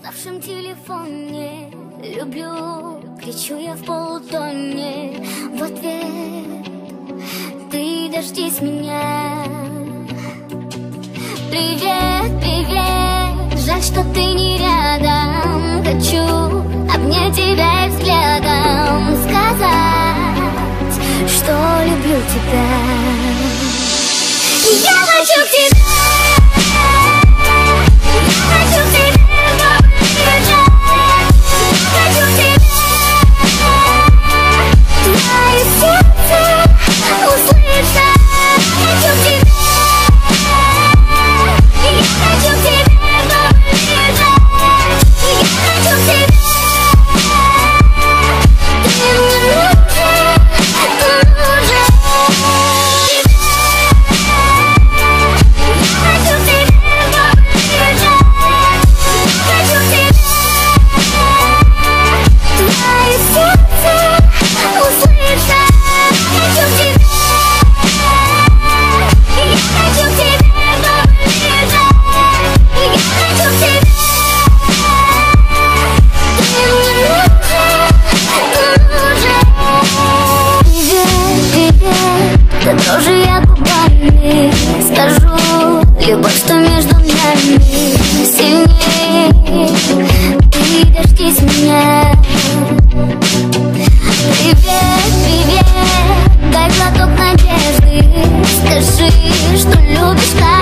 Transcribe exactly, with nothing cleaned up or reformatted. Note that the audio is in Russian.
уставшем телефоне. Люблю, кричу я в полутоне. В ответ ты дождись меня. Привет, привет, жаль, что ты не рядом. Хочу обнять тебя и взглядом сказать, что люблю тебя. Я хочу к тебе. Тоже я губами скажу любовь, что между нами сильнее. Ты дождись меня. Привет, привет, дай глоток надежды. Скажи, что любишь.